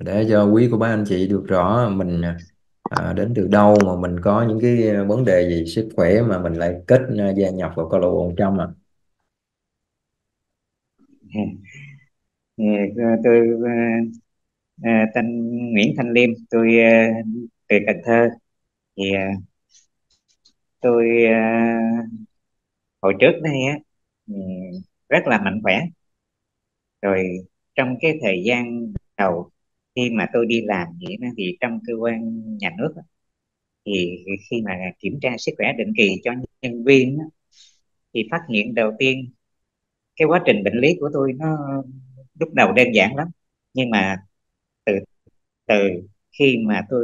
để cho quý cô bác anh chị được rõ mình đến từ đâu, mà mình có những cái vấn đề gì sức khỏe mà mình lại gia nhập vào câu lạc bộ 100 à. Thì, tôi tên Nguyễn Thanh Liêm, tôi từ Cần Thơ. Thì tôi hồi trước đây á, ừ, rất là mạnh khỏe. Rồi trong cái thời gian đầu khi mà tôi đi làm vậy đó, thì trong cơ quan nhà nước á, thì khi mà kiểm tra sức khỏe định kỳ cho nhân viên á, thì phát hiện đầu tiên cái quá trình bệnh lý của tôi nó lúc đầu đơn giản lắm, nhưng mà từ từ khi mà tôi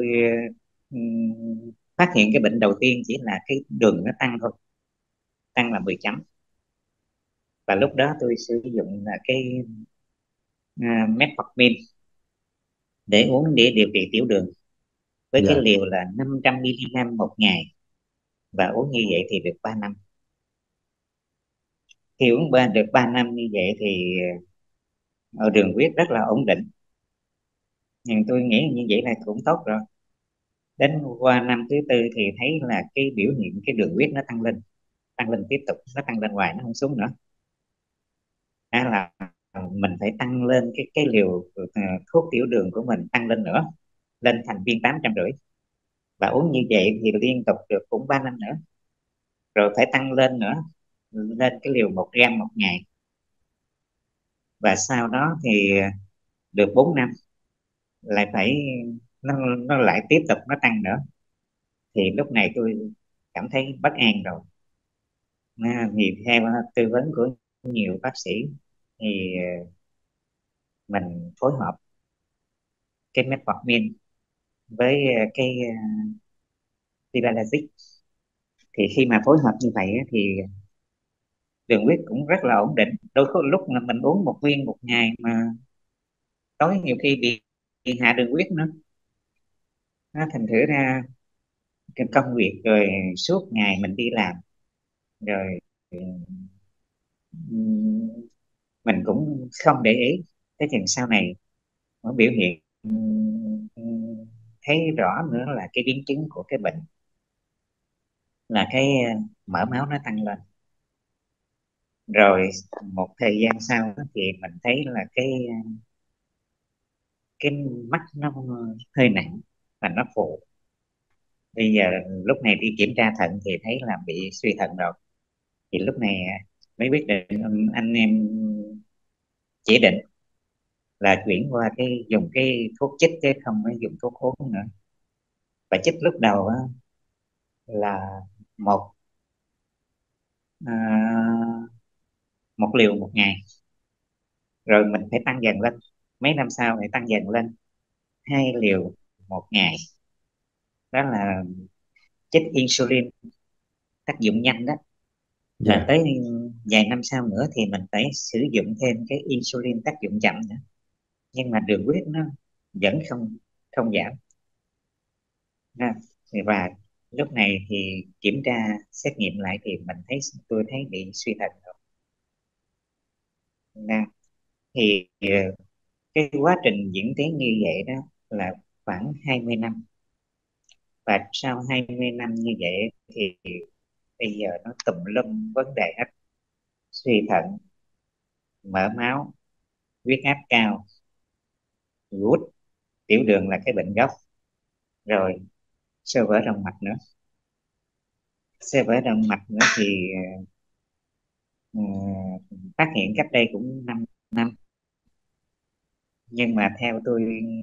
phát hiện cái bệnh đầu tiên chỉ là cái đường nó tăng thôi, tăng là 10 chấm. Và lúc đó tôi sử dụng là cái metformin để uống để điều trị tiểu đường, với cái Dạ. liều là 500 mg một ngày, và uống như vậy thì được 3 năm. Khi uống được 3 năm như vậy thì đường huyết rất là ổn định, nhưng tôi nghĩ như vậy là cũng tốt rồi. Đến qua năm thứ tư thì thấy là cái biểu hiện cái đường huyết nó tăng lên, tăng lên tiếp tục, nó tăng lên hoài, nó không xuống nữa. Đó là mình phải tăng lên cái liều thuốc tiểu đường của mình, tăng lên nữa, lên thành viên 850, và uống như vậy thì liên tục được cũng 3 năm nữa. Rồi phải tăng lên nữa, lên cái liều 1 gram một ngày, và sau đó thì được 4 năm lại phải, nó lại tiếp tục nó tăng nữa. Thì lúc này tôi cảm thấy bất an rồi. Vì theo tư vấn của nhiều bác sĩ thì mình phối hợp cái metformin với cái Prilosec. Thì khi mà phối hợp như vậy á, thì đường huyết cũng rất là ổn định. Đôi lúc là mình uống một viên một ngày mà tối nhiều khi bị hạ đường huyết nữa. Thành thử ra cái công việc rồi suốt ngày mình đi làm rồi, ừm, mình cũng không để ý. Thế chừng sau này nó biểu hiện, thấy rõ nữa là cái biến chứng của cái bệnh là cái mỡ máu nó tăng lên. Rồi một thời gian sau đó thì mình thấy là cái mắt nó hơi nặng và nó phụ. Bây giờ lúc này đi kiểm tra thận thì thấy là bị suy thận rồi. Thì lúc này mới quyết định, anh em chỉ định là chuyển qua cái dùng cái thuốc chích chứ không có dùng thuốc uống nữa. Và chích lúc đầu á, là một à, một liều một ngày, rồi mình phải tăng dần lên. Mấy năm sau thì tăng dần lên 2 liều một ngày. Đó là chích insulin tác dụng nhanh đó. Và Dạ. tới vài năm sau nữa thì mình phải sử dụng thêm cái insulin tác dụng chậm nữa, nhưng mà đường huyết nó vẫn không không giảm ha. Và lúc này thì kiểm tra xét nghiệm lại thì tôi thấy bị suy thận rồi ha. Thì cái quá trình diễn tiến như vậy đó là khoảng 20 năm. Và sau 20 năm như vậy thì bây giờ nó tùm lum vấn đề hết: suy thận, mỡ máu, huyết áp cao, gút, tiểu đường là cái bệnh gốc, rồi xơ vữa động mạch nữa. Xơ vữa động mạch nữa thì ờ, phát hiện cách đây cũng 5 năm, nhưng mà theo tôi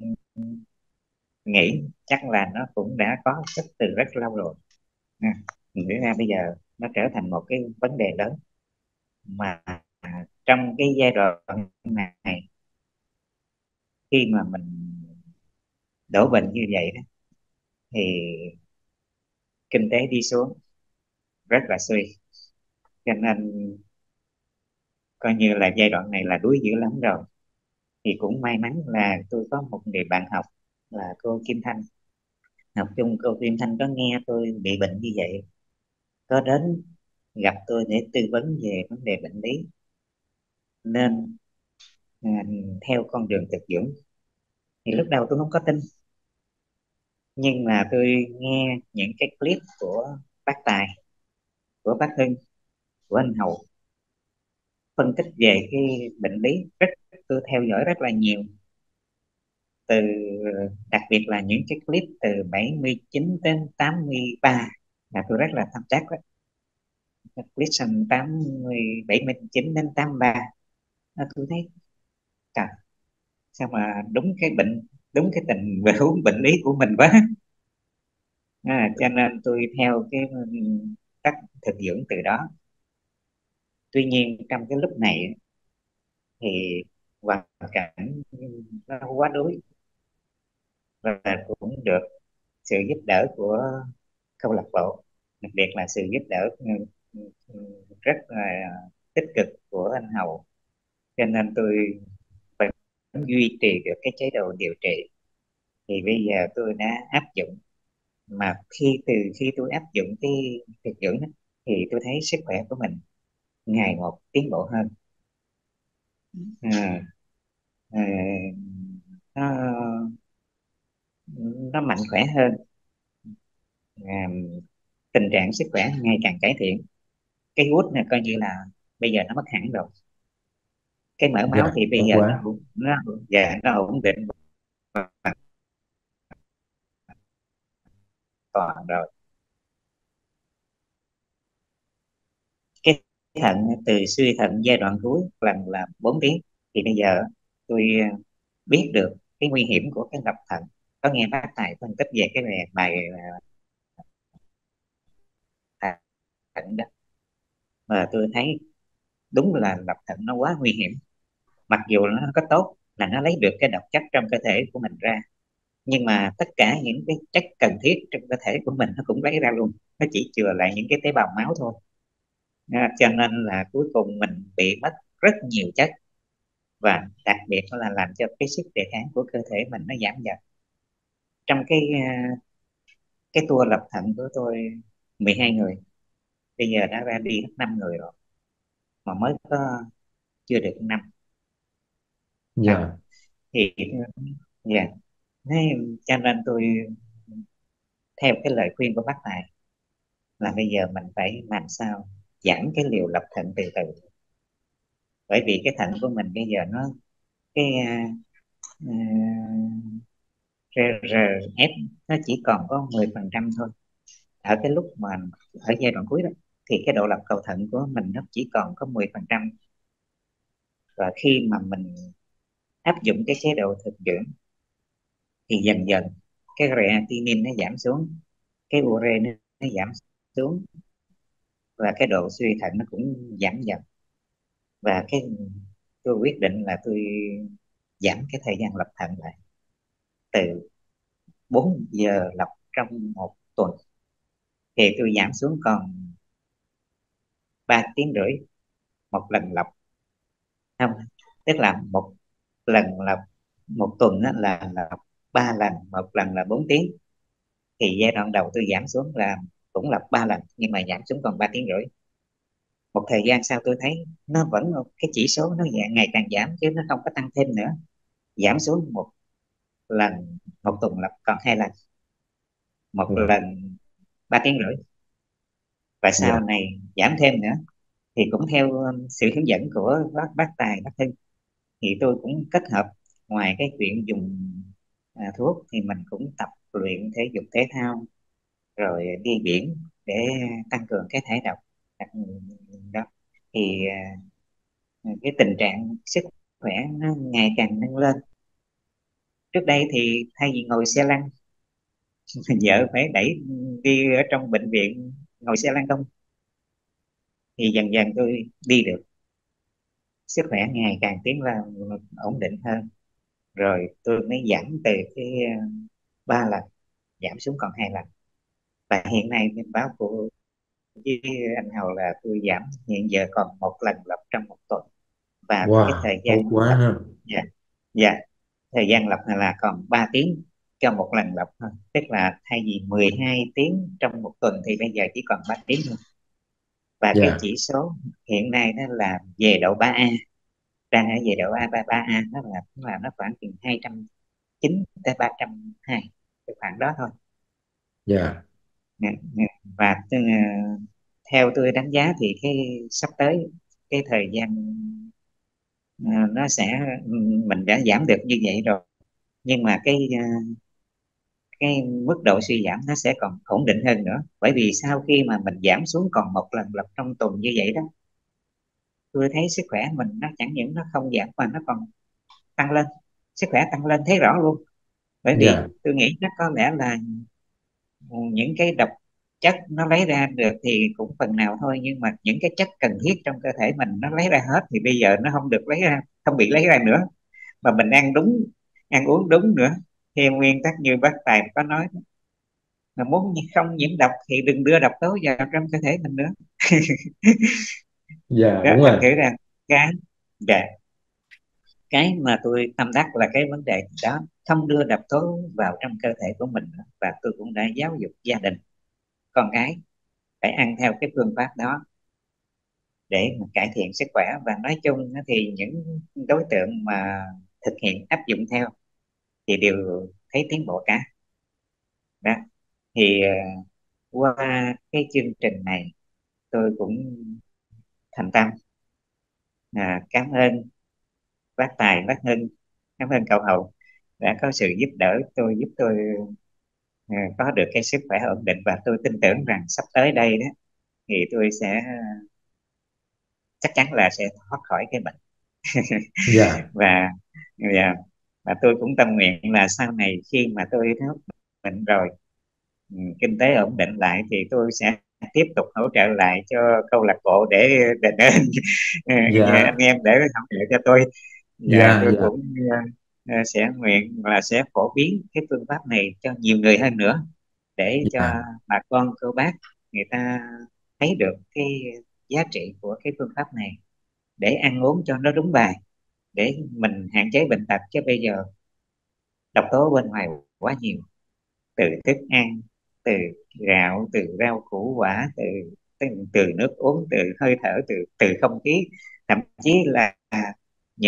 nghĩ chắc là nó cũng đã có chất từ rất lâu rồi. À, nghĩ ra bây giờ nó trở thành một cái vấn đề lớn, mà trong cái giai đoạn này khi mà mình đổ bệnh như vậy đó thì kinh tế đi xuống rất là suy. Cho nên coi như là giai đoạn này là đuối dữ lắm rồi. Thì cũng may mắn là tôi có một người bạn học là cô Kim Thanh, học chung. Cô Kim Thanh có nghe tôi bị bệnh như vậy, có đến gặp tôi để tư vấn về vấn đề bệnh lý, nên à, theo con đường thực dưỡng. Thì lúc đầu tôi không có tin, nhưng mà tôi nghe những cái clip của bác Tài, của bác Hưng, của anh Hậu phân tích về cái bệnh lý, tôi theo dõi rất là nhiều, từ đặc biệt là những cái clip từ 79 đến 83 là tôi rất là tâm đắc đó. Clip 79 đến 83 là tôi thấy trời, sao mà đúng cái tình huống bệnh lý của mình quá. Cho nên tôi theo cái cách thực dưỡng từ đó. Tuy nhiên trong cái lúc này thì hoàn cảnh nó quá đuối, và cũng được sự giúp đỡ của câu lạc bộ, đặc biệt là sự giúp đỡ rất là tích cực của anh Hậu, cho nên tôi vẫn duy trì được cái chế độ điều trị. Thì bây giờ tôi đã áp dụng, mà từ khi tôi áp dụng cái thực dưỡng đó, thì tôi thấy sức khỏe của mình ngày một tiến bộ hơn. à, à, nó nó mạnh khỏe hơn. à, Tình trạng sức khỏe ngày càng cải thiện. Cái gút này coi như là bây giờ nó mất hẳn rồi. Cái mỡ Dạ, máu thì bây tốt giờ quá. nó ổn định toàn rồi. Cái thận từ suy thận giai đoạn cuối lần là 4 tiếng, thì bây giờ tôi biết được cái nguy hiểm của cái lập thận. Có nghe bác Tài phân tích về cái bài thận đó, mà tôi thấy đúng là lập thận nó quá nguy hiểm. Mặc dù nó có tốt là nó lấy được cái độc chất trong cơ thể của mình ra, nhưng mà tất cả những cái chất cần thiết trong cơ thể của mình nó cũng lấy ra luôn, nó chỉ chừa lại những cái tế bào máu thôi. Cho nên là cuối cùng mình bị mất rất nhiều chất, và đặc biệt là làm cho cái sức đề kháng của cơ thể mình nó giảm dần. Trong cái tour lập thận của tôi 12 người, bây giờ đã ra đi hết 5 người rồi, mà mới có chưa được năm. à, Dạ. thì dạ, thế cho nên tôi theo cái lời khuyên của bác Tài là bây giờ mình phải làm sao giảm cái liều lập thận từ từ. Bởi vì cái thận của mình bây giờ nó cái à, RRF nó chỉ còn có 10% thôi. Ở cái lúc mà ở giai đoạn cuối đó, thì cái độ lập cầu thận của mình nó chỉ còn có 10%. Và khi mà mình áp dụng cái chế độ thực dưỡng thì dần dần cái creatinine nó giảm xuống, cái ure nó giảm xuống, và cái độ suy thận nó cũng giảm dần. Và tôi quyết định là tôi giảm cái thời gian lập thận lại, từ 4 giờ lập trong một tuần thì tôi giảm xuống còn 3 tiếng rưỡi một lần lập. Không, tức là một lần lập một tuần á, là lập 3 lần, một lần là 4 tiếng. Thì giai đoạn đầu tôi giảm xuống là cũng lập 3 lần, nhưng mà giảm xuống còn 3 tiếng rưỡi. Một thời gian sau tôi thấy nó vẫn cái chỉ số nó ngày càng giảm, chứ nó không có tăng thêm nữa. Giảm xuống một lần một tuần lập còn 2 lần, một Dạ. lần 3 tiếng rưỡi, và sau Dạ. này giảm thêm nữa. Thì cũng theo sự hướng dẫn của bác Tài, bác Hưng, thì tôi cũng kết hợp, ngoài cái chuyện dùng thuốc thì mình cũng tập luyện thể dục thể thao, rồi đi biển để tăng cường cái thể lực đó. Thì cái tình trạng sức khỏe nó ngày càng nâng lên. Trước đây thì thay vì ngồi xe lăn, vợ phải đẩy đi ở trong bệnh viện, ngồi xe lăn không, thì dần dần tôi đi được, sức khỏe ngày càng tiến lên, ổn định hơn. Rồi tôi mới giảm từ cái 3 lần giảm xuống còn 2 lần. Và hiện nay bên báo của với anh Hầu là tôi giảm hiện giờ còn một lần lập trong một tuần. Và cái Wow, thời gian tốt quá lập, ha. dạ, dạ, thời gian lập là còn 3 tiếng cho một lần lập thôi. Tức là thay vì 12 tiếng trong một tuần thì bây giờ chỉ còn 3 tiếng thôi. Và cái Dạ. chỉ số hiện nay đó là về độ 3A, đang ở về độ A, 3A, nó là nó khoảng chừng 200, 9 tới 320, cái khoảng đó thôi. Dạ. Nè, nè. Và theo tôi đánh giá thì cái sắp tới cái thời gian nó sẽ, mình đã giảm được như vậy rồi, nhưng mà cái mức độ suy giảm nó sẽ còn ổn định hơn nữa, bởi vì sau khi mà mình giảm xuống còn một lần lặp trong tuần như vậy đó, tôi thấy sức khỏe mình nó chẳng những nó không giảm mà nó còn tăng lên, sức khỏe tăng lên thấy rõ luôn. Bởi Dạ. vì tôi nghĩ chắc có lẽ là những cái độc chất nó lấy ra được thì cũng phần nào thôi, nhưng mà những cái chất cần thiết trong cơ thể mình nó lấy ra hết thì bây giờ nó không được lấy ra, không bị lấy ra nữa, mà mình ăn đúng, ăn uống đúng nữa, theo nguyên tắc như bác Tài có nói đó, mà muốn không nhiễm độc thì đừng đưa độc tố vào trong cơ thể mình nữa. Dạ, Đó, đúng thành rồi. thử ra cái, dạ, cái mà tôi tâm đắc là cái vấn đề đó, không đưa độc tố vào trong cơ thể của mình nữa. Và tôi cũng đã giáo dục gia đình, con cái phải ăn theo cái phương pháp đó để mà cải thiện sức khỏe. Và nói chung á thì những đối tượng mà thực hiện áp dụng theo thì đều thấy tiến bộ cả. Đó thì qua cái chương trình này tôi cũng thành tâm cảm ơn bác Tài, bác Hưng, cảm ơn cậu Hậu đã có sự giúp đỡ tôi, giúp tôi có được cái sức khỏe ổn định. Và tôi tin tưởng rằng sắp tới đây đó thì tôi sẽ chắc chắn là sẽ thoát khỏi cái bệnh. Dạ. và và, và tôi cũng tâm nguyện là sau này khi mà tôi thoát bệnh rồi, kinh tế ổn định lại thì tôi sẽ tiếp tục hỗ trợ lại cho câu lạc bộ để đền ơn anh Dạ. em để hỗ trợ cho tôi. Và Dạ. tôi Dạ. cũng sẽ nguyện là sẽ phổ biến cái phương pháp này cho nhiều người hơn nữa, để cho Dạ. bà con cô bác người ta thấy được cái giá trị của cái phương pháp này, để ăn uống cho nó đúng bài, để mình hạn chế bệnh tật. Chứ bây giờ độc tố bên ngoài quá nhiều, từ thức ăn, từ gạo, từ rau củ quả, từ nước uống, từ hơi thở, từ không khí, thậm chí là những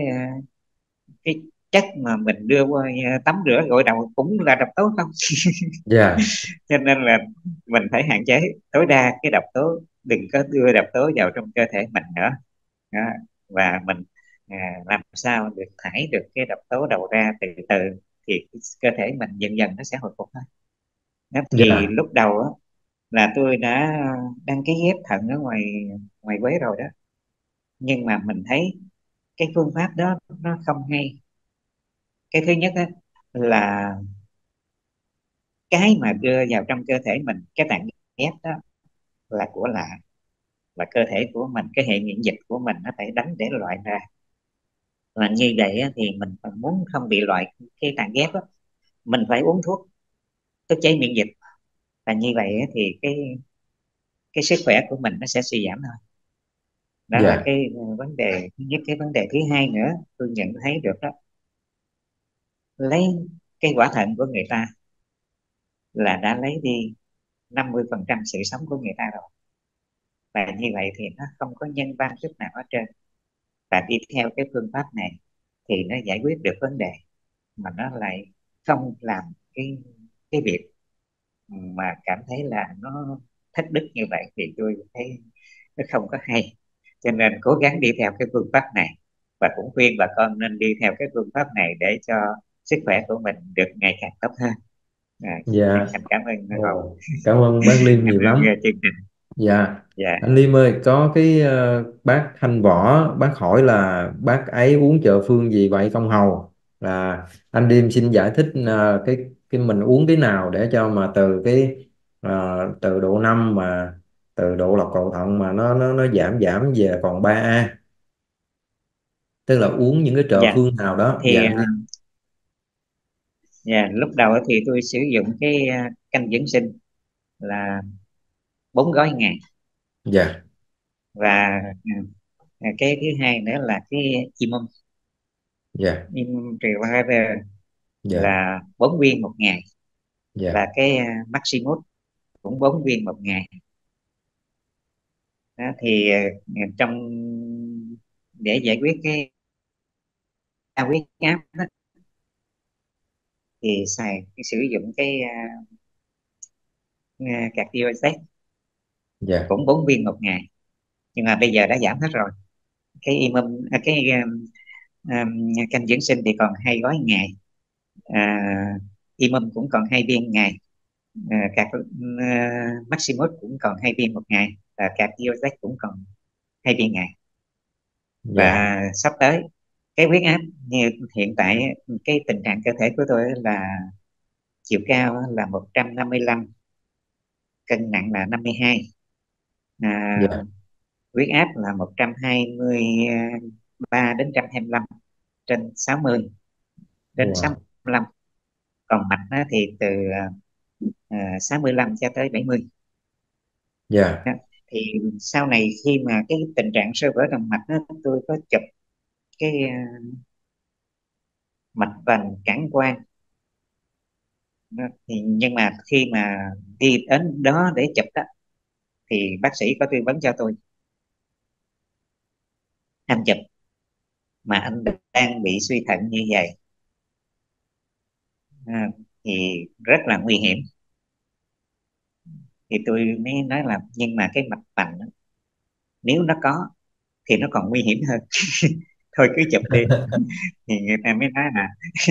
cái chất mà mình đưa qua tắm rửa gội đầu cũng là độc tố không. Dạ. Cho nên là mình phải hạn chế tối đa cái độc tố, đừng có đưa độc tố vào trong cơ thể mình nữa. Đó. Và mình làm sao được thải được cái độc tố đầu ra từ từ thì cơ thể mình dần dần nó sẽ hồi phục thôi. Đó, thì Dạ. lúc đầu á, là tôi đã đăng ký ghép thận ở ngoài ngoài Quế rồi đó, nhưng mà mình thấy cái phương pháp đó nó không hay. Cái thứ nhất á, là cái mà đưa vào trong cơ thể mình, cái tạng ghép đó là của lạ, và cơ thể của mình, cái hệ miễn dịch của mình nó phải đánh để loại ra. Và như vậy á, thì mình còn muốn không bị loại cái tạng ghép á, mình phải uống thuốc ức chế miễn dịch. Và như vậy á, thì cái sức khỏe của mình nó sẽ suy giảm thôi. Đó là Dạ. cái vấn đề thứ nhất. Cái vấn đề thứ hai nữa tôi nhận thấy được đó, lấy cái quả thận của người ta là đã lấy đi 50% sự sống của người ta rồi. Và như vậy thì nó không có nhân văn chút nào hết trơn. Và đi theo cái phương pháp này thì nó giải quyết được vấn đề, mà nó lại không làm cái việc mà cảm thấy là nó thất đức như vậy, thì tôi thấy nó không có hay. Cho nên cố gắng đi theo cái phương pháp này, và cũng khuyên bà con nên đi theo cái phương pháp này để cho sức khỏe của mình được ngày càng tốt hơn. Chân Dạ. thành cảm ơn Hậu. Ồ, cảm ơn bác Liêm Cảm nhiều ơn lắm. chương trình. Dạ. Dạ. Anh Liêm ơi, có cái bác Thanh Võ, bác hỏi là bác ấy uống trợ phương gì vậy không hầu? Là anh Liêm xin giải thích cái mình uống cái nào để cho mà từ từ độ 5 mà từ độ lọc cầu thận mà nó giảm giảm về còn 3A, tức là uống những cái trợ Dạ. phương nào đó. Dạ Thì anh Liêm. dạ, lúc đầu thì tôi sử dụng cái canh dưỡng sinh là 4 gói ngày. Dạ. Và cái thứ hai nữa là cái imum, Dạ. imum Prevarer Dạ. là 4 viên 1 ngày. Dạ. Và cái Maximus cũng 4 viên 1 ngày. Đó, thì trong để giải quyết cái cao huyết áp đó, thì sử dụng cái Cardiosec Dạ. cũng 4 viên một ngày, nhưng mà bây giờ đã giảm hết rồi. Cái Imum canh dưỡng sinh thì còn 2 gói ngày, à, Imum cũng còn 2 viên ngày, các Maximus cũng còn 2 viên một ngày, và Cardiosec cũng còn 2 viên ngày. Dạ. Và sắp tới cái huyết áp, như hiện tại cái tình trạng cơ thể của tôi là chiều cao là 155, cân nặng là 52, à, Dạ. huyết áp là 123 đến 125 trên 60 đến Wow. 65, còn mạch á, thì từ 65 cho tới 70. Dạ. Đó. Thì sau này khi mà cái tình trạng xơ vữa động mạch á, tôi có chụp cái mạch vành cản quang. Đó. Thì nhưng mà khi mà đi đến đó để chụp đó, thì bác sĩ có tư vấn cho tôi: anh chụp mà anh đang bị suy thận như vậy, à, thì rất là nguy hiểm. Thì tôi mới nói là nhưng mà cái mạch vành á, nếu nó có thì nó còn nguy hiểm hơn. Thôi cứ chụp đi. Thì người ta mới nói là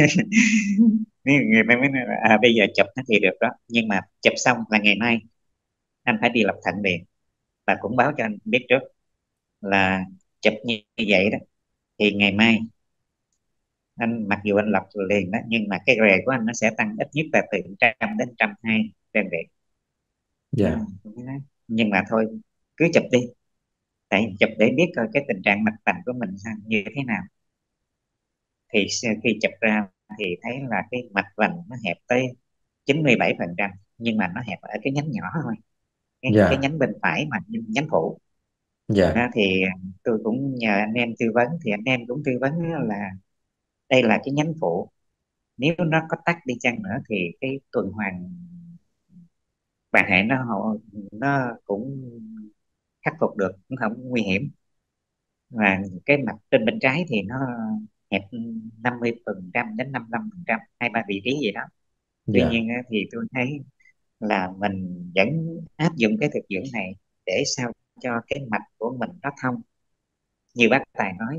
người ta mới nói là, bây giờ chụp nó thì được đó, nhưng mà chụp xong là ngày mai anh phải đi lọc thận liền. Và cũng báo cho anh biết trước là chụp như vậy đó, thì ngày mai anh mặc dù anh lọc liền đó, nhưng mà cái rề của anh nó sẽ tăng ít nhất là từ 100 đến 120 đơn vị. Ừ, Dạ. nhưng mà thôi cứ chụp đi, tại chụp để biết coi cái tình trạng mạch vành của mình sao như thế nào. Thì khi chụp ra thì thấy là cái mạch vành nó hẹp tới 97%, nhưng mà nó hẹp ở cái nhánh nhỏ thôi, cái Dạ. nhánh bên phải mà nhánh phụ. Dạ. Đó, thì tôi cũng nhờ anh em tư vấn, thì anh em cũng tư vấn là đây là cái nhánh phụ, nếu nó có tắc đi chăng nữa thì cái tuần hoàn bạn hệ nó cũng khắc phục được, cũng không nguy hiểm. Và cái mặt trên bên trái thì nó hẹp 50% đến 55%, 2-3 vị trí gì đó. Tuy Dạ. nhiên á, thì tôi thấy là mình vẫn áp dụng cái thực dưỡng này để sao cho cái mạch của mình nó thông. Như bác Tài nói,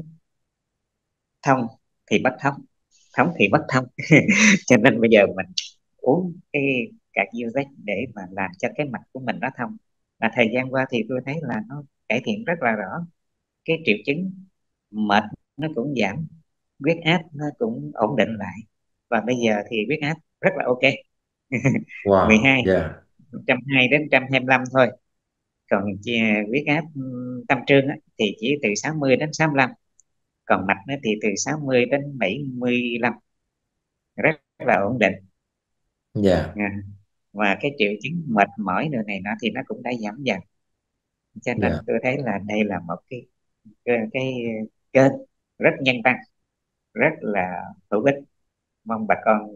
thông thì bất thông, thông thì bất thông. Cho nên bây giờ mình uống cái cà chua đấy để mà làm cho cái mạch của mình nó thông. Và thời gian qua thì tôi thấy là nó cải thiện rất là rõ. Cái triệu chứng mệt nó cũng giảm, huyết áp nó cũng ổn định lại, và bây giờ thì huyết áp rất là ok. mười Wow. hai Dạ. 120 đến 125 thôi. Còn huyết áp tâm trương á, thì chỉ từ 60 đến 65, còn mạch nó thì từ 60 đến 75, rất là ổn định. Dạ. À, và cái triệu chứng mệt mỏi nữa này nọ thì nó cũng đã giảm dần. Cho Dạ. nên tôi thấy là đây là một cái kênh rất nhân văn, rất là hữu ích. Mong bà con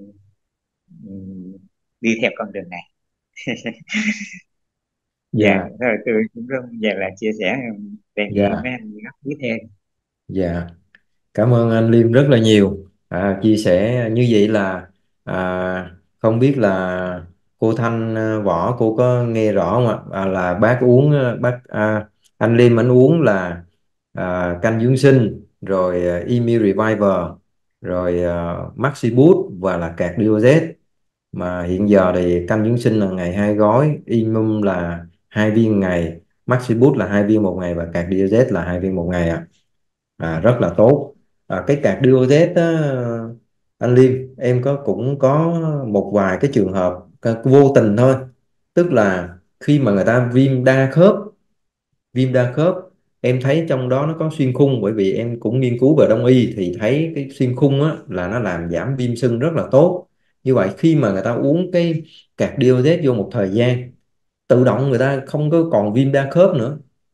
ừm, đi theo con đường này. Dạ Dạ. rồi, tôi cũng rất giờ là chia sẻ, đề nghị Dạ. mấy anh góp ý thêm. Dạ. Cảm ơn anh Liêm rất là nhiều, chia sẻ như vậy là không biết là cô Thanh, Võ, cô có nghe rõ không ạ? Là bác uống, anh Liêm anh uống là canh dưỡng sinh, rồi Emi Reviver, rồi Maxi Boost và là card Diaset. Mà hiện giờ thì canh dưỡng sinh là ngày 2 gói, Imum là 2 viên ngày, Maxi Boost là 2 viên một ngày và card Diaset là 2 viên một ngày ạ. Rất là tốt. Cái card Duodet á, anh Liêm, em cũng có một vài cái trường hợp vô tình thôi, tức là khi mà người ta viêm đa khớp, em thấy trong đó nó có xuyên khung, bởi vì em cũng nghiên cứu về đông y thì thấy cái xuyên khung á là nó làm giảm viêm sưng rất là tốt. Như vậy khi mà người ta uống cái card Duodet vô một thời gian, tự động người ta không có còn viêm đa khớp nữa.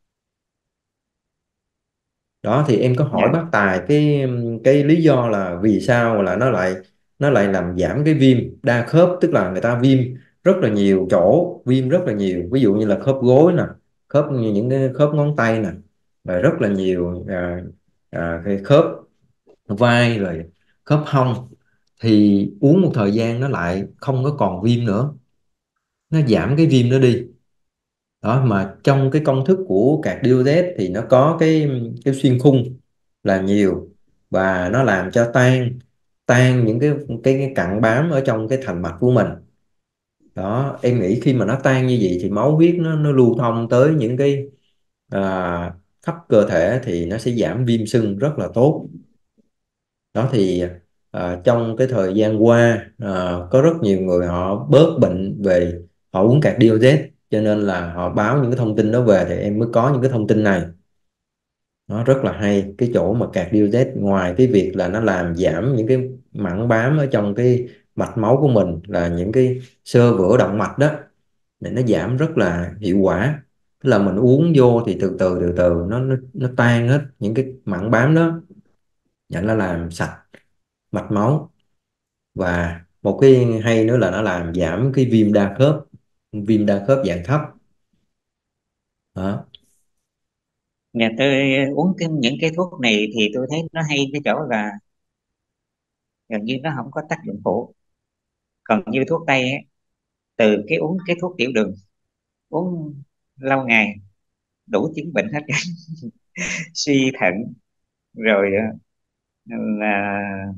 Đó thì em có hỏi Dạ. bác Tài cái lý do là vì sao là nó lại làm giảm cái viêm đa khớp, tức là người ta viêm rất là nhiều chỗ, viêm rất là nhiều, ví dụ như là khớp gối nè, khớp như những cái khớp ngón tay nè, và rất là nhiều cái khớp vai, rồi khớp hông. thì uống một thời gian nó lại không có còn viêm nữa, nó giảm cái viêm đó đi. Đó, mà trong cái công thức của cardiolette thì nó có cái xuyên khung là nhiều, và nó làm cho tan tan những cái cặn bám ở trong cái thành mạch của mình. Đó, em nghĩ khi mà nó tan như vậy thì máu huyết nó lưu thông tới những cái khắp cơ thể, thì nó sẽ giảm viêm sưng rất là tốt. Đó thì trong cái thời gian qua có rất nhiều người họ bớt bệnh về họ uống cardiolette, cho nên là họ báo những cái thông tin đó về thì em mới có những cái thông tin này. Nó rất là hay cái chỗ mà cardiolette, ngoài cái việc là nó làm giảm những cái mảng bám ở trong cái mạch máu của mình, là những cái xơ vữa động mạch đó, để nó giảm rất là hiệu quả. Tức là mình uống vô thì từ từ nó tan hết những cái mảng bám đó, và nó làm sạch mạch máu. Và một cái hay nữa là nó làm giảm cái viêm đa khớp, viêm đa khớp dạng thấp. Đó. Nhà tôi uống những cái thuốc này thì tôi thấy nó hay cái chỗ là gần như nó không có tác dụng phụ. Còn như thuốc tây ấy, từ cái uống cái thuốc tiểu đường, uống lâu ngày đủ chứng bệnh hết trơn. Suy thận, rồi là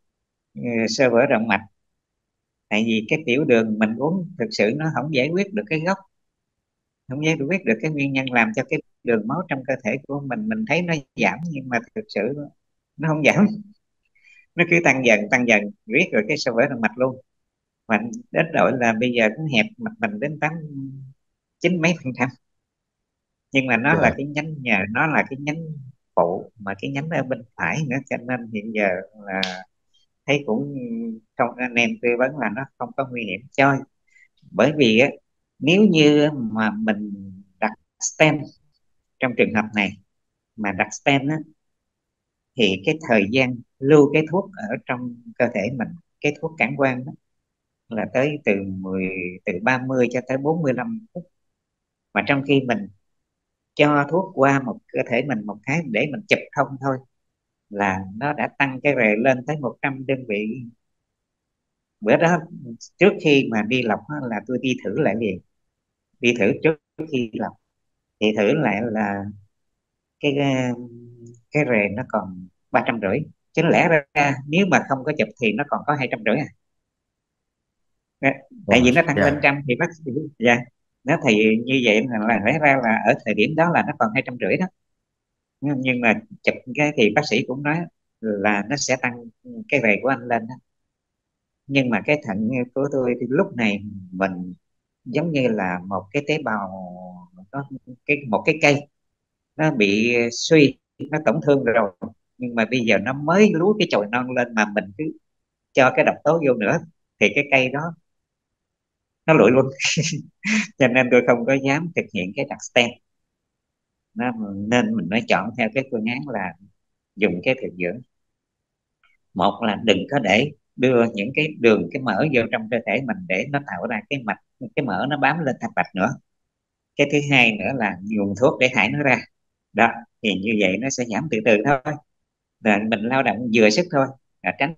xơ vữa động mạch. Tại vì cái tiểu đường mình uống thực sự nó không giải quyết được cái gốc, không giải quyết được cái nguyên nhân làm cho cái đường máu trong cơ thể của mình thấy nó giảm, nhưng mà thực sự nó không giảm. Nó cứ tăng dần riết rồi cái xơ vữa động mạch luôn. Mà đến độ là bây giờ cũng hẹp mạch mình đến 89 mấy %. Nhưng mà nó là Dạ. cái nhánh, nhờ nó là cái nhánh phụ, mà cái nhánh ở bên phải nữa, cho nên hiện giờ là thấy cũng không, anh em tư vấn là nó không có nguy hiểm cho. Bởi vì á, nếu như mà mình đặt stent, trong trường hợp này mà đặt stent á, thì cái thời gian lưu cái thuốc ở trong cơ thể mình, cái thuốc cản quang đó, là tới từ 30 cho tới 45 phút. Mà trong khi mình cho thuốc qua một cơ thể mình một cái để mình chụp thông thôi, là nó đã tăng cái rề lên tới 100 đơn vị. Bữa đó trước khi mà đi lọc á, là tôi đi thử lại liền, đi thử trước khi lọc, thì thử lại là cái cái rề nó còn 350. Chứ lẽ ra nếu mà không có chụp thì nó còn có 250 à. Đó, tại Wow. vì nó tăng lên Dạ. trăm thì bác sĩ, dạ, nó thì như vậy là lẽ ra là ở thời điểm đó là nó còn 250 đó. Nhưng mà chụp cái thì bác sĩ cũng nói là nó sẽ tăng cái rề của anh lên đó. Nhưng mà cái thận của tôi thì lúc này mình giống như là một cái tế bào, nó một cái cây nó bị suy, nó tổn thương rồi. Nhưng mà bây giờ nó mới lúa cái chồi non lên, mà mình cứ cho cái độc tố vô nữa thì cái cây đó nó lụi luôn. Cho nên tôi không có dám thực hiện cái đặt stent. Nó, nên mình mới chọn theo cái phương án là dùng cái thực dưỡng. Một là đừng có để đưa những cái đường, cái mỡ vô trong cơ thể mình để nó tạo ra cái mạch, cái mỡ nó bám lên thành mạch nữa. Cái thứ hai nữa là dùng thuốc để thải nó ra. Đó, thì như vậy nó sẽ giảm từ từ thôi, là mình lao động vừa sức thôi, là tránh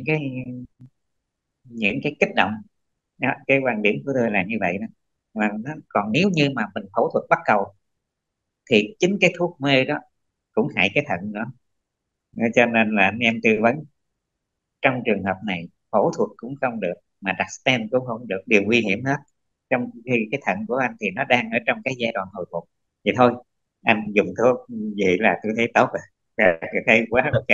những cái kích động. Đó, cái quan điểm của tôi là như vậy đó. Mà nó còn nếu như mà mình phẫu thuật bắt cầu thì chính cái thuốc mê đó cũng hại cái thận nữa. Cho nên là anh em tư vấn trong trường hợp này phẫu thuật cũng không được, mà đặt stent cũng không được, đều nguy hiểm hết. Trong khi cái thận của anh thì nó đang ở trong cái giai đoạn hồi phục. Vậy thôi, anh dùng thuốc vậy là tôi thấy tốt rồi. Tôi thấy quá ok.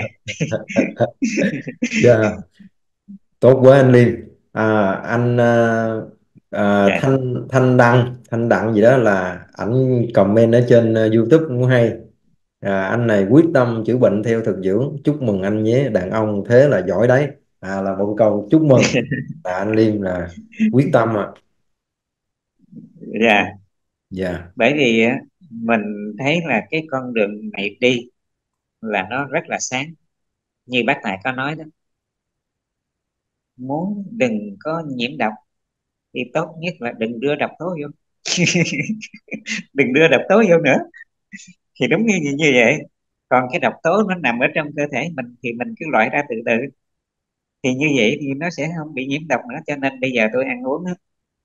Dạ. Tốt quá anh Liêm. Anh Dạ. Thanh Đặng gì đó, là ảnh comment ở trên YouTube cũng hay. Anh này quyết tâm chữa bệnh theo thực dưỡng, chúc mừng anh nhé, đàn ông thế là giỏi đấy. Là một câu chúc mừng, là anh Liêm là quyết tâm ạ. Dạ. Dạ. Bởi vì á, mình thấy là cái con đường này đi là nó rất là sáng. Như bác Tài có nói đó, muốn đừng có nhiễm độc thì tốt nhất là đừng đưa độc tố vô. Đừng đưa độc tố vô nữa, thì đúng như vậy. Còn cái độc tố nó nằm ở trong cơ thể mình thì mình cứ loại ra từ từ. thì như vậy thì nó sẽ không bị nhiễm độc nữa, cho nên bây giờ tôi ăn uống á,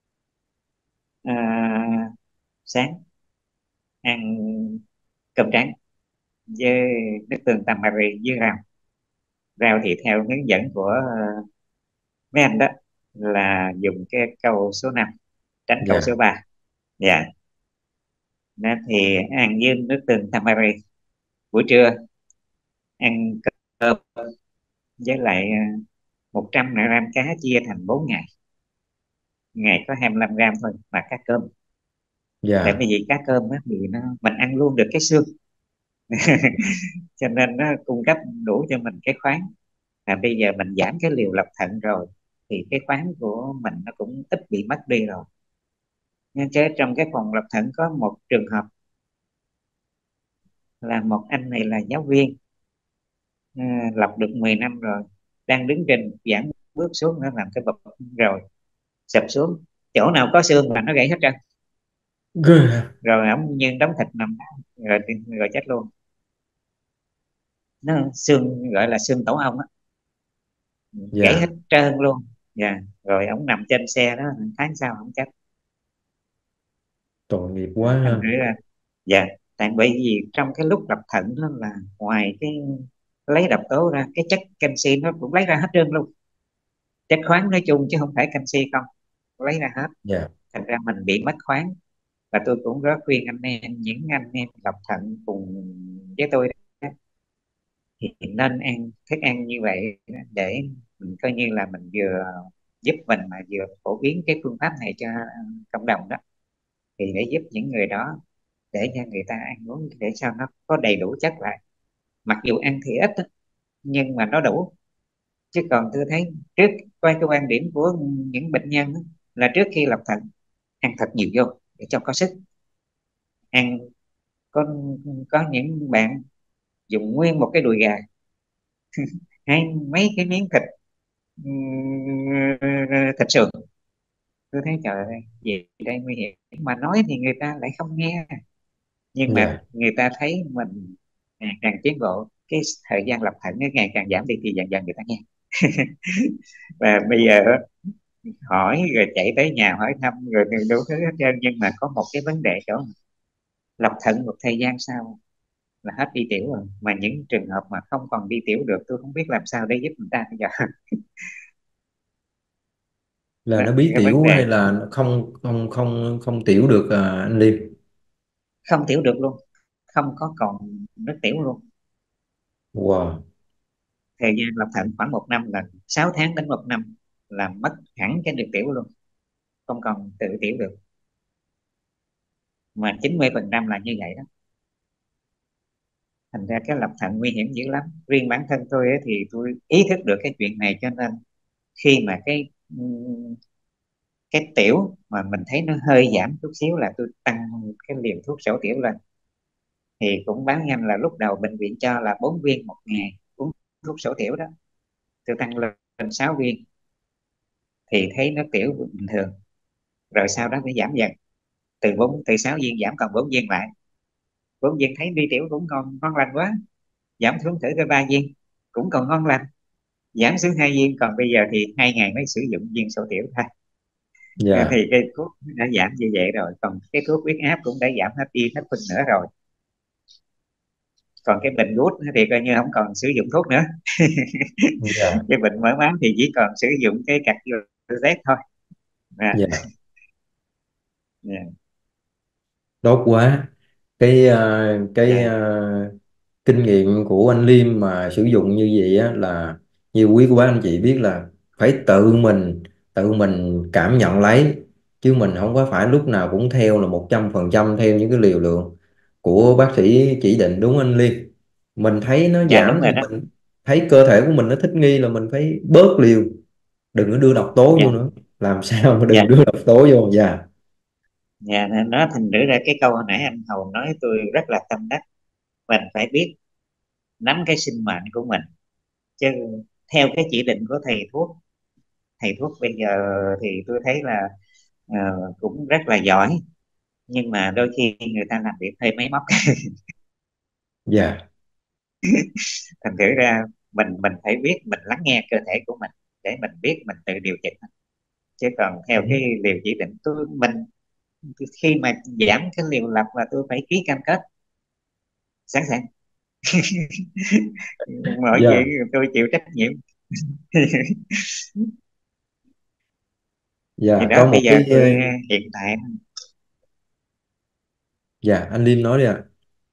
à, sáng ăn cơm trắng với nước tương tamari với rau. Rau thì theo hướng dẫn của mấy anh đó là dùng cái câu số 5 tránh câu Dạ. số 3. Dạ. Nên thì ăn với nước tương tamari. Buổi trưa ăn cơm với lại 100 gram cá chia thành 4 ngày, ngày có 25 gram thôi mà cá cơm. Tại Dạ. vì cá cơm á, thì mình ăn luôn được cái xương, cho nên nó cung cấp đủ cho mình cái khoáng. Bây giờ mình giảm cái liều lọc thận rồi thì cái khoáng của mình nó cũng ít bị mất đi rồi. Nhưng chứ trong cái phòng lọc thận có một trường hợp là một anh này là giáo viên, lọc được 10 năm rồi, đang đứng trên giảng bước xuống nó làm cái bập rồi sập xuống, chỗ nào có xương là nó gãy hết trơn. Ghê. Rồi ổng nhiên đóng thịt nằm đó, rồi chết luôn. Nó xương gọi là xương tổ ong á, gãy hết Dạ. trơn luôn. Dạ. Rồi ổng nằm trên xe đó tháng sau ổng chết. Tội nghiệp quá Thành ha. thử ra, dạ, tại bởi vì trong cái lúc lọc thận đó là ngoài cái lấy độc tố ra, cái chất canxi nó cũng lấy ra hết trơn luôn, chất khoáng nói chung chứ không phải canxi không, lấy ra hết. Dạ. Thành ra mình bị mất khoáng. Và tôi cũng rất khuyên anh em, những anh em lọc thận cùng với tôi đó, thì nên ăn thức ăn như vậy đó, để mình coi như là mình vừa giúp mình mà vừa phổ biến cái phương pháp này cho cộng đồng đó, thì để giúp những người đó, để cho người ta ăn uống để sao nó có đầy đủ chất lại. Mặc dù ăn thì ít á, nhưng mà nó đủ. Chứ còn tôi thấy trước, qua cái quan điểm của những bệnh nhân á, là trước khi lọc thận ăn thật nhiều vô để cho có sức ăn. Có những bạn dùng nguyên một cái đùi gà hay mấy cái miếng thịt, thịt sườn. Tôi thấy trời ơi gì đây nguy hiểm, mà nói thì người ta lại không nghe. Nhưng mà Dạ. người ta thấy mình ngày càng tiến bộ, cái thời gian lập thận nó ngày càng giảm đi thì dần dần người ta nghe. Và bây giờ hỏi rồi chạy tới nhà hỏi thăm rồi đủ thứ hết trơn, nhưng mà có một cái vấn đề chỗ lập thận một thời gian sau là hết đi tiểu rồi. Mà những trường hợp mà không còn đi tiểu được, tôi không biết làm sao để giúp người ta bây giờ. Là Đó, nó bí cái vấn tiểu đề hay là nó không tiểu được anh Liêm? không tiểu được luôn, không có còn nước tiểu luôn. Wow. Thời gian lập thận khoảng 1 năm, là 6 tháng đến 1 năm là mất hẳn cái nước tiểu luôn, không còn tự tiểu được. Mà 90% là như vậy đó. Thành ra cái lập thận nguy hiểm dữ lắm. Riêng bản thân tôi ấy, thì tôi ý thức được cái chuyện này, cho nên khi mà cái tiểu mà mình thấy nó hơi giảm chút xíu là tôi tăng cái liều thuốc sổ tiểu lên. Thì cũng báo nhanh là lúc đầu bệnh viện cho là 4 viên một ngày uống thuốc sổ tiểu đó, tôi tăng lên 6 viên thì thấy nó tiểu bình thường. Rồi sau đó mới giảm dần, từ 6 viên giảm còn 4 viên lại. 4 viên thấy đi tiểu cũng còn ngon lành quá, giảm xuống thử tới 3 viên cũng còn ngon lành, giảm xuống 2 viên, còn bây giờ thì 2 ngày mới sử dụng viên sổ tiểu thôi. Dạ. Thì cái thuốc đã giảm như vậy rồi, còn cái thuốc huyết áp cũng đã giảm hết đi hết phân nữa rồi. Còn cái bệnh gút thì coi như không còn sử dụng thuốc nữa. Dạ. Cái bệnh mỡ máu thì chỉ còn sử dụng cái cặt Z thôi. À, Dạ. yeah, Tốt quá. cái yeah, kinh nghiệm của anh Liêm mà sử dụng như vậy á, là như quý của bác anh chị biết là phải tự mình cảm nhận lấy, chứ mình không có phải lúc nào cũng theo là 100% theo những cái liều lượng của bác sĩ chỉ định, đúng anh Liêm? Mình thấy nó dạ đúng giảm rồi thì đó. mình thấy cơ thể của mình nó thích nghi là mình phải bớt liều, đừng có đưa độc tố Dạ, vô nữa, làm sao mà dạ, đừng đưa độc tố vô. Dạ. dạ, nên nó thành thử ra cái câu hồi nãy anh Hầu nói tôi rất là tâm đắc. Mình phải biết nắm cái sinh mệnh của mình, chứ theo cái chỉ định của thầy thuốc bây giờ thì tôi thấy là ờ, cũng rất là giỏi, nhưng mà đôi khi người ta làm việc hơi máy móc. Dạ. Thành thử ra mình phải biết mình lắng nghe cơ thể của mình. để mình biết mình tự điều chỉnh. Chứ còn theo Ừ. cái liều chỉ định mình khi mà giảm cái liều lặp là tôi phải ký cam kết sẵn sàng, mọi chuyện Dạ, tôi chịu trách nhiệm. Thì dạ đó, có bây một giờ cái tôi hiện tại, dạ anh Liêm nói đi ạ.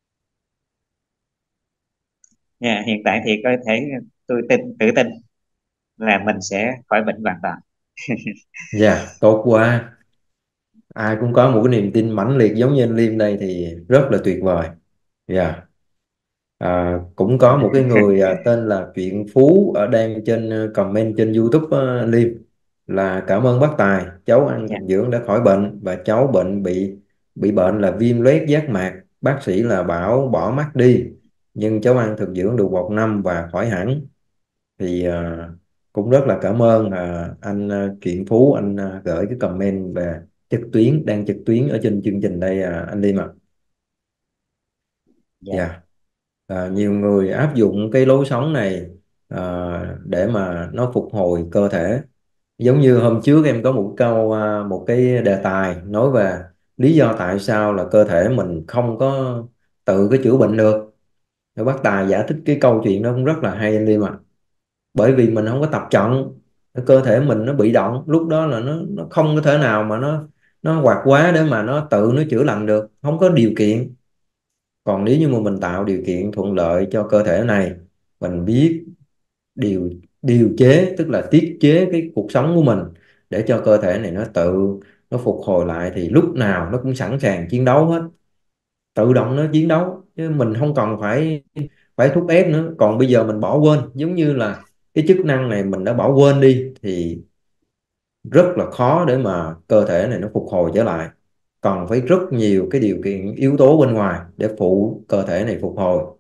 hiện tại thì có thể tôi tự tin là mình sẽ khỏi bệnh hoàn toàn. Dạ tốt quá, ai cũng có một cái niềm tin mãnh liệt giống như anh Liêm đây thì rất là tuyệt vời. Dạ. Cũng có một cái người tên là Truyện Phú ở đang trên comment trên YouTube anh Liêm, là cảm ơn bác Tài, cháu ăn Dạ, thực dưỡng đã khỏi bệnh và cháu bị bệnh là viêm loét giác mạc, bác sĩ là bảo bỏ mắt đi, nhưng cháu ăn thực dưỡng được 1 năm và khỏi hẳn. Thì cũng rất là cảm ơn anh Truyện Phú, anh gửi cái comment về trực tuyến ở trên chương trình đây anh Liêm ạ. dạ, Dạ. Nhiều người áp dụng cái lối sống này để mà nó phục hồi cơ thể. Giống như hôm trước em có một câu một cái đề tài nói về lý do tại sao là cơ thể mình không có tự cái chữa bệnh được. Rồi bác Tài giải thích cái câu chuyện đó cũng rất là hay anh Liêm ạ. Bởi vì mình không có tập trận, cơ thể mình nó bị động, lúc đó là nó không có thể nào mà nó hoạt hóa để mà nó tự nó chữa lành được, không có điều kiện. Còn nếu như mà mình tạo điều kiện thuận lợi cho cơ thể này, mình biết điều điều chế, tức là tiết chế cái cuộc sống của mình để cho cơ thể này nó tự nó phục hồi lại, thì lúc nào nó cũng sẵn sàng chiến đấu hết, tự động nó chiến đấu chứ mình không cần phải phải thúc ép nữa. Còn bây giờ mình bỏ quên, giống như là cái chức năng này mình đã bỏ quên đi thì rất là khó để mà cơ thể này nó phục hồi trở lại, còn phải rất nhiều cái điều kiện yếu tố bên ngoài để phụ cơ thể này phục hồi.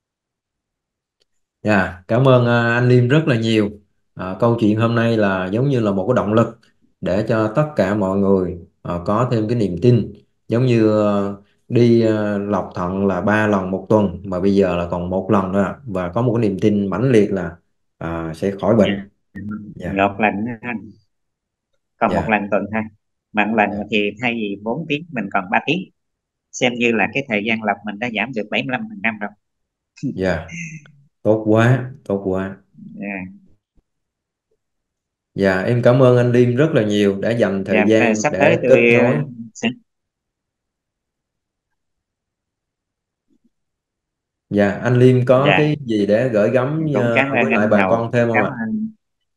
Dạ, cảm ơn anh Liêm rất là nhiều. Câu chuyện hôm nay là giống như là một cái động lực để cho tất cả mọi người có thêm cái niềm tin. Giống như đi lọc thận là 3 lần 1 tuần mà bây giờ là còn 1 lần nữa ạ. Và có một cái niềm tin mãnh liệt là sẽ khỏi dạ. bệnh. Dạ, Một lần á anh, còn một dạ, lần tuần ha, mà một lần dạ, thì thay vì 4 tiếng mình còn 3 tiếng, xem như là cái thời gian lọc mình đã giảm được 75% rồi. dạ, tốt quá, tốt quá. Dạ, Dạ, em cảm ơn anh Liêm rất là nhiều đã dành thời dạ, gian sắp tới để tôi kết nối. sẽ, Dạ, anh Liêm có dạ, cái gì để gửi gắm cũng cảm ơn với lại anh bà Hầu, con thêm không cảm ạ? ơn,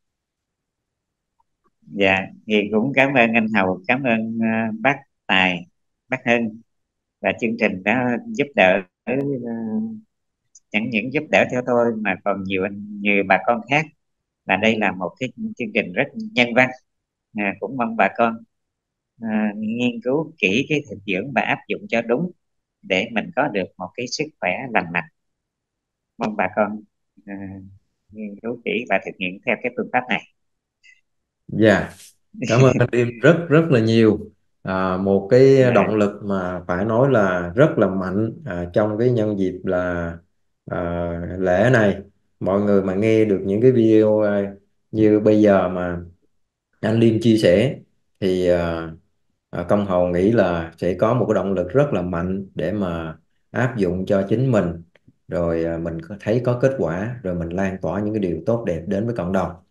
dạ, thì cũng cảm ơn anh Hầu, cảm ơn bác Tài, bác Hưng, và chương trình đã giúp đỡ, chẳng những giúp đỡ cho tôi mà còn nhiều bà con khác, là đây là một cái chương trình rất nhân văn. Cũng mong bà con nghiên cứu kỹ cái thực dưỡng và áp dụng cho đúng để mình có được một cái sức khỏe lành mạnh. Mong bà con à, nghiên cứu kỹ và thực hiện theo cái phương pháp này. Dạ, cảm ơn anh Liêm rất rất là nhiều. Một cái Dạ, động lực mà phải nói là rất là mạnh trong cái nhân dịp là lễ này. Mọi người mà nghe được những cái video như bây giờ mà anh Liêm chia sẻ thì Công Hầu nghĩ là sẽ có một cái động lực rất là mạnh để mà áp dụng cho chính mình, rồi mình thấy có kết quả rồi mình lan tỏa những cái điều tốt đẹp đến với cộng đồng.